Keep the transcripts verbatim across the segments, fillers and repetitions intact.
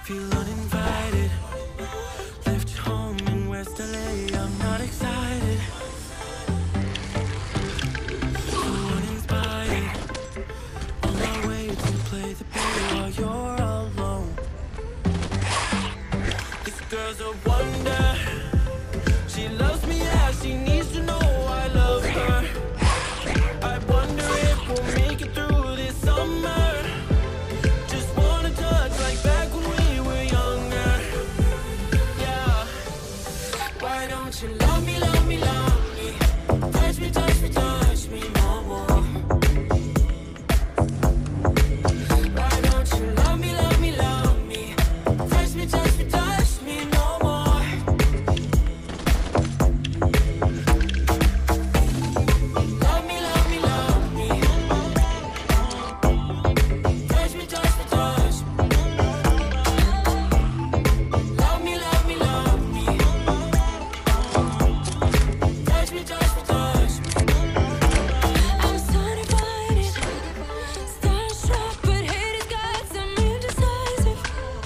Feel uninvited. Left your home in West L A. I'm not excited. So uninspired. On my way to play the bay while you're alone. This girl's a wonder. She loves me as she needs to know I love her. I wonder if we'll make it through this summer. Just wanna touch like back when we were younger. Yeah. Why don't you love me, love me, love me? Touch me, touch me, touch me no more. Why don't you love me, love me, love me? Touch me, touch me, touch me no more. Love me, love me, love me. Touch me, touch me, touch me. Love me, love me, love me. Touch me, touch me, touch me. I'm certified, starstruck, but hate has got some indecisive.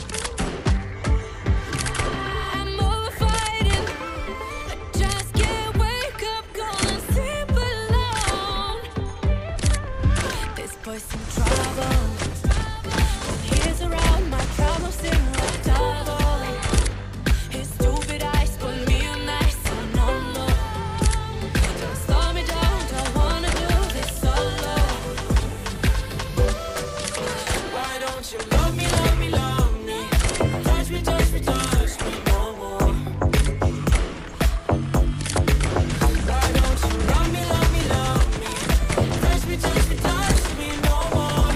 I'm overfighting. I just can't wake up, gonna sleep alone. This boy's in trouble. When he's around, my problems seem like double. His stupid eyes put me on ice, so no, no. Don't slow me down, don't wanna do this solo. Why don't you love me, love me, love me? Touch me, touch me, touch me no more. Why don't you love me, love me, love me? Touch me, touch me, touch me no more.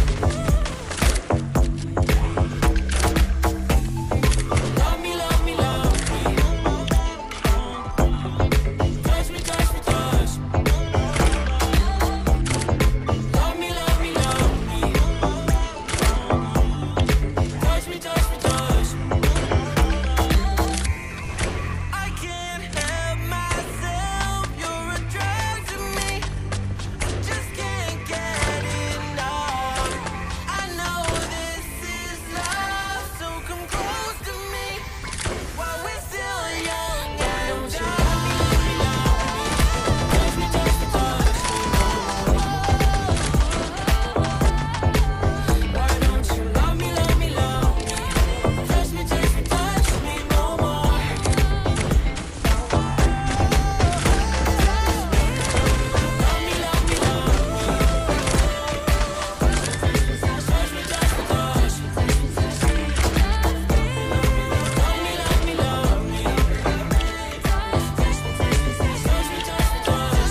Love me, love me, love me. Touch me, touch me, touch me. Love me, love me, love me. Touch me, touch me, touch me. I can't help myself, you're a drug to me. I just can't get enough. I know this is love, so come close to me while we're still young and dumb. Touch me, touch me, touch me no more. Why don't you love me, love me, love me? Touch me, touch me, touch me no more. Love me, love me, love me. Touch me, touch me, touch me. Love me, love me, love me. Touch me, touch me, touch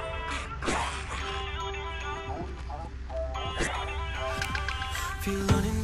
me. Feel uninvited.